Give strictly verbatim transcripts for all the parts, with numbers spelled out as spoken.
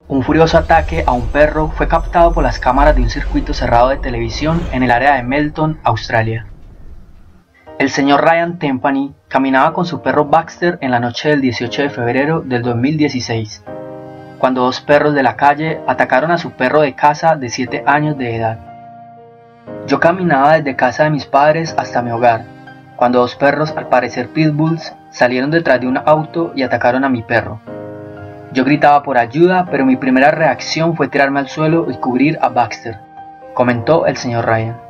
Un furioso ataque a un perro fue captado por las cámaras de un circuito cerrado de televisión en el área de Melton, Australia. El señor Ryan Tenpenny caminaba con su perro Baxter en la noche del dieciocho de febrero del dos mil dieciséis, cuando dos perros de la calle atacaron a su perro de casa de siete años de edad. Yo caminaba desde casa de mis padres hasta mi hogar, cuando dos perros, al parecer pitbulls, salieron detrás de un auto y atacaron a mi perro. Yo gritaba por ayuda, pero mi primera reacción fue tirarme al suelo y cubrir a Baxter, comentó el señor Ryan.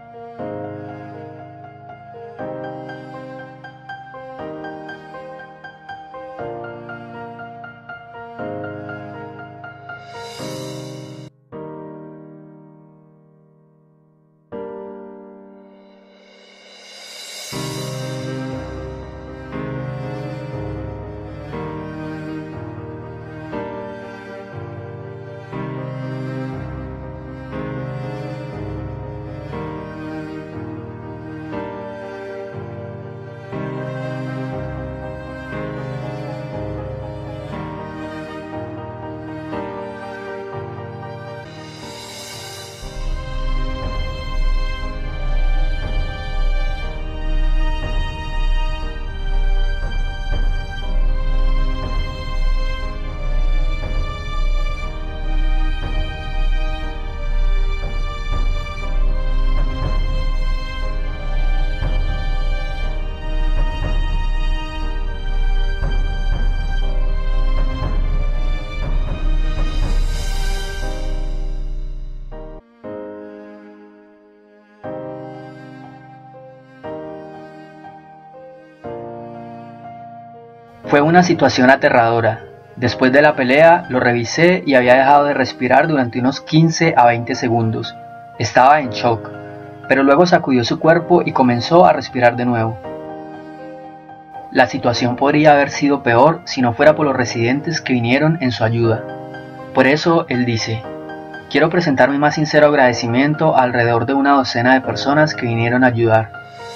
Fue una situación aterradora. Después de la pelea, lo revisé y había dejado de respirar durante unos quince a veinte segundos. Estaba en shock, pero luego sacudió su cuerpo y comenzó a respirar de nuevo. La situación podría haber sido peor si no fuera por los residentes que vinieron en su ayuda. Por eso, él dice: quiero presentar mi más sincero agradecimiento a alrededor de una docena de personas que vinieron a ayudar.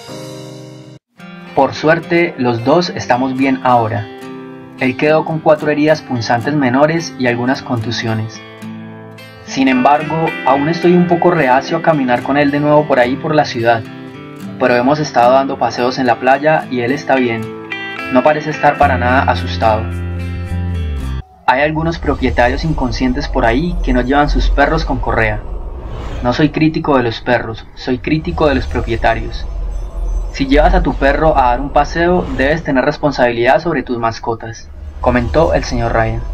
Por suerte, los dos estamos bien ahora. Él quedó con cuatro heridas punzantes menores y algunas contusiones. Sin embargo, aún estoy un poco reacio a caminar con él de nuevo por ahí por la ciudad. Pero hemos estado dando paseos en la playa y él está bien. No parece estar para nada asustado. Hay algunos propietarios inconscientes por ahí que no llevan sus perros con correa. No soy crítico de los perros, soy crítico de los propietarios. Si llevas a tu perro a dar un paseo, debes tener responsabilidad sobre tus mascotas, comentó el señor Ryan.